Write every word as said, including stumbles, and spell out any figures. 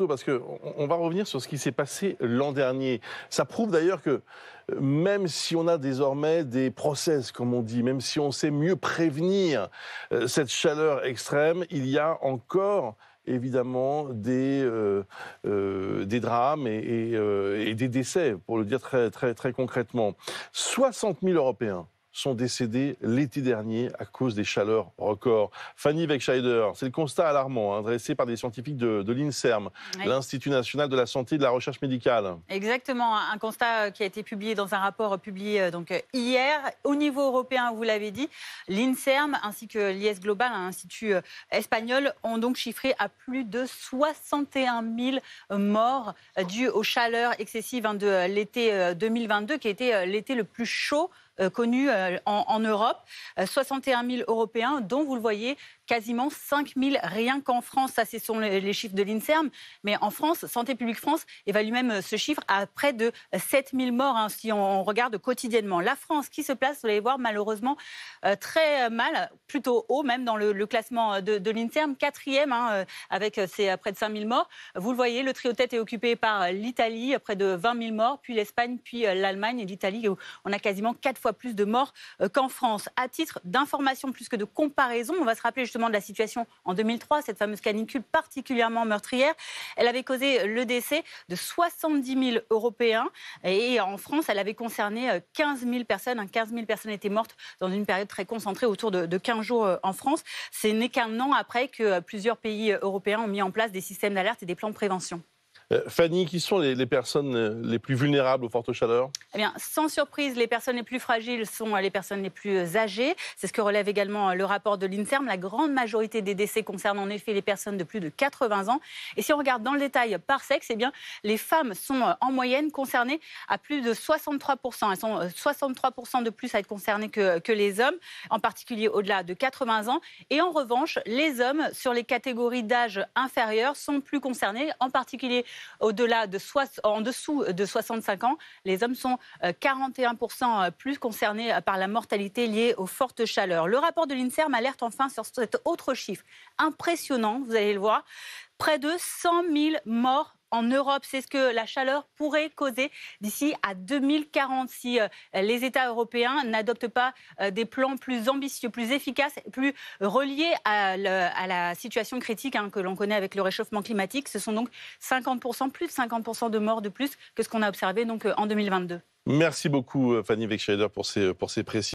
plateau parce qu'on on va revenir sur ce qui s'est passé l'an dernier. Ça prouve d'ailleurs que même si on a désormais des process, comme on dit, même si on sait mieux prévenir cette chaleur extrême, il y a encore évidemment des, euh, euh, des drames et, et, euh, et des décès, pour le dire très, très, très concrètement. soixante mille Européens sont décédés l'été dernier à cause des chaleurs records. Fanny Wegscheider, c'est le constat alarmant hein, dressé par des scientifiques de, de l'INSERM, oui. l'Institut national de la santé et de la recherche médicale. Exactement, un constat qui a été publié dans un rapport publié donc hier. Au niveau européen, vous l'avez dit, l'INSERM ainsi que l'I S Global, un institut espagnol, ont donc chiffré à plus de soixante et un mille morts dues aux chaleurs excessives de l'été deux mille vingt-deux, qui a été l'été le plus chaud connu en, en Europe. soixante et un mille Européens, dont, vous le voyez, quasiment cinq mille rien qu'en France. Ça, ce sont les chiffres de l'INSERM. Mais en France, Santé publique France évalue même ce chiffre à près de sept mille morts, hein, si on regarde quotidiennement. La France, qui se place, vous allez voir, malheureusement, euh, très mal, plutôt haut même dans le, le classement de, de l'INSERM. Quatrième, hein, avec ses près de cinq mille morts. Vous le voyez, le trio tête est occupé par l'Italie, près de vingt mille morts, puis l'Espagne, puis l'Allemagne et l'Italie, où on a quasiment quatre fois plus de morts qu'en France. À titre d'information plus que de comparaison, on va se rappeler justement de la situation en deux mille trois, cette fameuse canicule particulièrement meurtrière. Elle avait causé le décès de soixante-dix mille Européens et en France, elle avait concerné quinze mille personnes. quinze mille personnes étaient mortes dans une période très concentrée, autour de quinze jours en France. Ce n'est qu'un an après que plusieurs pays européens ont mis en place des systèmes d'alerte et des plans de prévention. Fanny, qui sont les, les personnes les plus vulnérables aux fortes chaleurs? Eh bien, sans surprise, les personnes les plus fragiles sont les personnes les plus âgées. C'est ce que relève également le rapport de l'INSERM. La grande majorité des décès concernent en effet les personnes de plus de quatre-vingts ans. Et si on regarde dans le détail par sexe, eh bien, les femmes sont en moyenne concernées à plus de soixante-trois pour cent. Elles sont soixante-trois pour cent de plus à être concernées que, que les hommes, en particulier au-delà de quatre-vingts ans. Et en revanche, les hommes sur les catégories d'âge inférieures sont plus concernés, en particulier au-delà de so- en dessous de soixante-cinq ans, les hommes sont quarante et un pour cent plus concernés par la mortalité liée aux fortes chaleurs. Le rapport de l'INSERM alerte enfin sur cet autre chiffre impressionnant, vous allez le voir, près de cent mille morts en Europe. C'est ce que la chaleur pourrait causer d'ici à deux mille quarante si euh, les États européens n'adoptent pas euh, des plans plus ambitieux, plus efficaces, plus reliés à, le, à la situation critique hein, que l'on connaît avec le réchauffement climatique. Ce sont donc cinquante pour cent, plus de cinquante pour cent de morts de plus que ce qu'on a observé donc, en deux mille vingt-deux. Merci beaucoup Fanny Wegscheider pour ces, pour ces précisions.